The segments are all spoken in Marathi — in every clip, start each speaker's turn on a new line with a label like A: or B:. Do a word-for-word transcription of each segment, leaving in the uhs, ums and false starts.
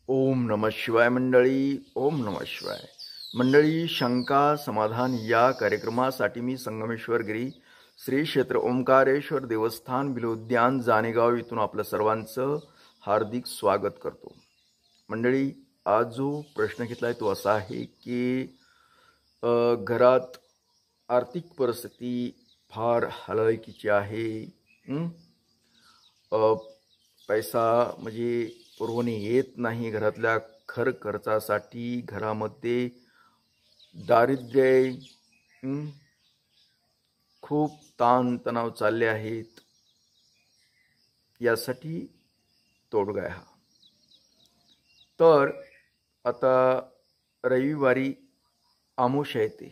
A: ओम नमः शिवाय मंडळी. ओम नमः शिवाय मंडळी. शंका समाधान या कार्यक्रमासाठी मी संगमेश्वर गिरी श्री क्षेत्र ओंकारेश्वर देवस्थान बिलोद्यान जानेगाव इथून आपलं सर्वांचं हार्दिक स्वागत करतो. मंडळी, आज जो प्रश्न घेतलाय तो असा आहे की घरात आर्थिक परिस्थिती फार हलाखीची आहे. पैसा म्हणजे पुरवणे येत नाही. घरातल्या खर खर्चासाठी घरामध्ये दारिद्र्य, खूप ताण तणाव चालले आहेत. यासाठी तोडगा आहे हा. तर आता रविवारी अमावस्या येते.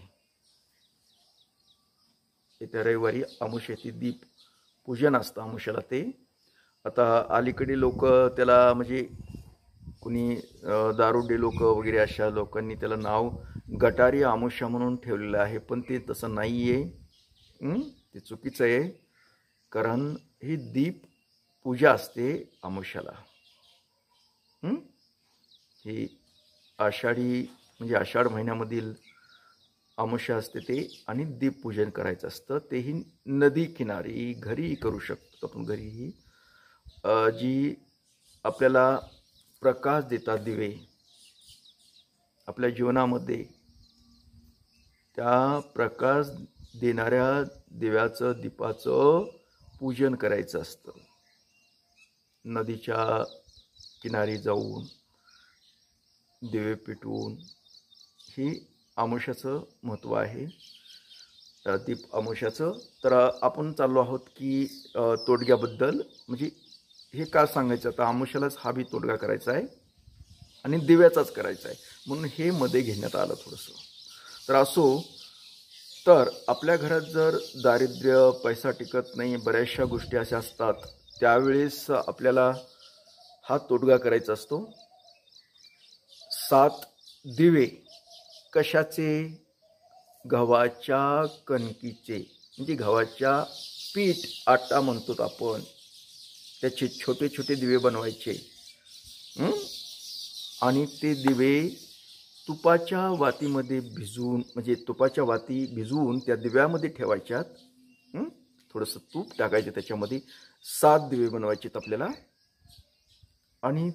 A: येत्या रविवारी अमावस्या येते. दीप पूजन असतं अमावस्याला. ते आता अलीकडे लोक त्याला म्हणजे कुणी दारुडे लोक वगैरे अशा लोकांनी त्याला नाव गटारी अमावस्या म्हणून ठेवलेलं आहे. पण ते तसं नाही आहे. ते चुकीचं आहे. कारण ही दीप पूजा असते अमावस्याला. ही आषाढी म्हणजे आषाढ महिन्यामधील अमावस्या असते ते. आणि दीप पूजन करायचं असतं. तेही नदी किनारी घरी करू शकतो आपण. घरीही जी आपल्याला प्रकाश देतात दिवे आपल्या जीवनामध्ये, त्या प्रकाश देणाऱ्या दिव्याचं दीपाचं पूजन करायचं असतं. नदीच्या किनारी जाऊन दिवे पेटवून. ही अमावस्याचं महत्त्व आहे, दीप अमावस्याचं. तर आपण चाललो आहोत की तोडग्याबद्दल. म्हणजे हे का सांगायचं, आता अमावस्यालाच हा बी तोडगा करायचा आहे आणि दिव्याचाच करायचा आहे म्हणून हे मध्ये घेण्यात आलं थोडंसं. तर असो, तर आपल्या घरात जर दारिद्र्य, पैसा टिकत नाही, बऱ्याचशा गोष्टी अशा असतात, त्यावेळेस आपल्याला हा तोडगा करायचा असतो. सात दिवे कशाचे? गव्हाच्या कणकीचे, म्हणजे गव्हाच्या पीठ आटा म्हणतो आपण, त्याचे छोटे छोटे दिवे बनवायचे. आणि ते दिवे तुपाच्या वातीमध्ये भिजवून, म्हणजे तुपाच्या वाती भिजवून त्या दिव्यामध्ये ठेवायच्यात. थोडंसं तूप टाकायचं त्याच्यामध्ये. सात दिवे बनवायचेत आपल्याला. आणि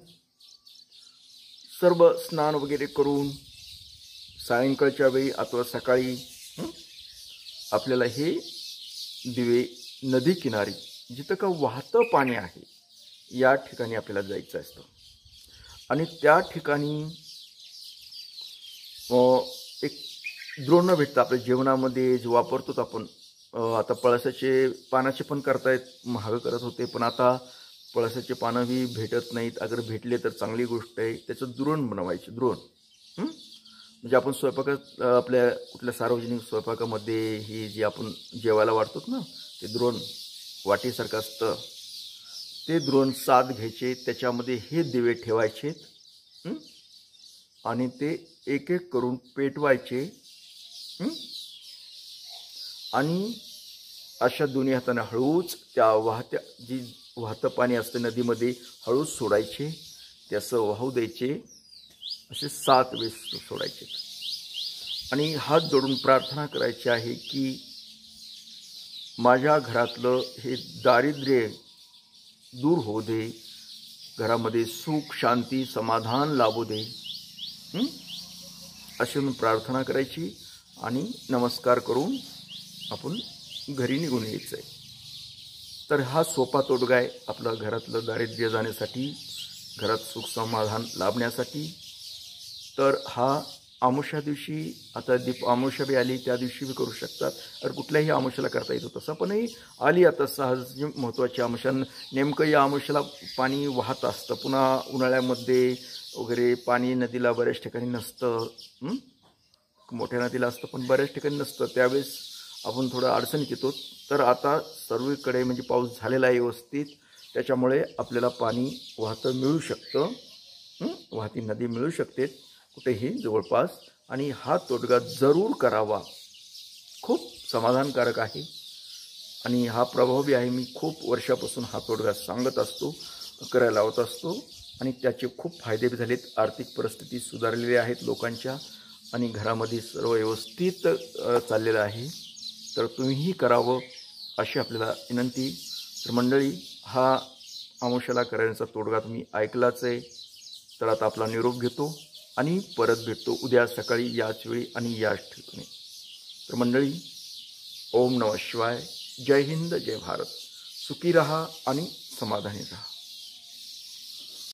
A: सर्व स्नान वगैरे करून सायंकाळच्या वेळी अथवा सकाळी आपल्याला हे दिवे नदी किनारी, जिथं का वाहतं पाणी आहे, या ठिकाणी आपल्याला जायचं असतं. आणि त्या ठिकाणी एक द्रोण भेटतं आपल्या जेवणामध्ये जे वापरतो आपण. आता पळसाचे पानाचे पण करतायत, महाग करत होते, पण आता पळसाचे पानंही भेटत नाहीत. अगर भेटले तर चांगली गोष्ट आहे. त्याचं द्रोण बनवायचे. द्रोण म्हणजे आपण स्वयंपाकात आपल्या कुठल्या सार्वजनिक स्वयंपाकामध्ये ही जी आपण जेवायला वाढतो ना, ते द्रोण वाटीसारखं असतं. ते द्रोण सात घ्यायचे, त्याच्यामध्ये हे दिवे ठेवायचे आणि ते एक एक करून पेटवायचे. आणि अशा दोन्ही हाताने हळूच त्या वाहत्या, जी वाहतं पाणी असतं नदीमध्ये, हळूच सोडायचे. ते असं वाहू द्यायचे. असे सात वेळेस सोडायचे. आणि हात जोडून प्रार्थना करायची आहे की माझ्या घरातलं हे दारिद्र्य दूर होऊ दे, घरामध्ये सुख शांती समाधान लाभू दे, अशी म्हणून प्रार्थना करायची. आणि नमस्कार करून आपण घरी निघून यायचं आहे. तर हा सोपा तोडगा आहे आपलं घरातलं दारिद्र्य जाण्यासाठी, घरात सुख समाधान लाभण्यासाठी. तर हा अमावस्या दिवशी, आता दीप अमावस्या बी आली त्या दिवशी बी करू शकतात. तर कुठल्याही अमावस्याला करता येतो तसं. पण आली आता सहज महत्त्वाची अमावस्या. नेमकं या अमावस्याला पाणी वाहत असतं. पुन्हा उन्हाळ्यामध्ये वगैरे पाणी नदीला बऱ्याच ठिकाणी नसतं. मोठ्या नदीला असतं पण बऱ्याच ठिकाणी नसतं. त्यावेळेस आपण थोडं अडचणीत येतो. तर आता सर्वीकडे म्हणजे पाऊस झालेला आहे व्यवस्थित, त्याच्यामुळे आपल्याला पाणी वाहतं मिळू शकतं. वाहती नदी मिळू शकते कुठेही जवळपास. आणि हा तोडगा जरूर करावा. खूप समाधानकारक आहे आणि हा प्रभावी आहे. मी खूप वर्षापासून हा तोडगा सांगत असतो, करायला लावत असतो. आणि त्याचे खूप फायदे बी झालेत. आर्थिक परिस्थिती सुधारलेली आहेत लोकांच्या आणि घरामध्ये सर्व व्यवस्थित चाललेलं आहे. तर तुम्हीही करावं अशी आपल्याला विनंती. तर मंडळी, हा अमावस्येला करायचा तोडगा तुम्ही ऐकलाच आहे. तर आता आपला निरोप घेतो आणि परत भेटतो उद्या सकाळी याच वेळी आणि याच ठिकाणी. तर मंडळी, ओम नमः शिवाय. जय हिंद, जय भारत. सुखी रहा आणि समाधानी रहा.